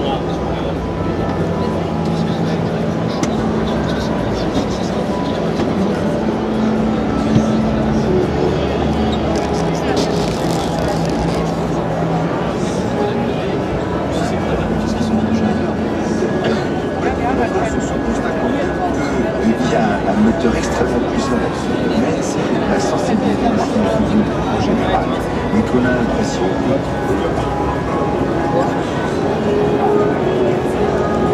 Il y a un moteur extrêmement puissant dans ce domaine, c'est la sensibilité en général, et qu'on a l'impression que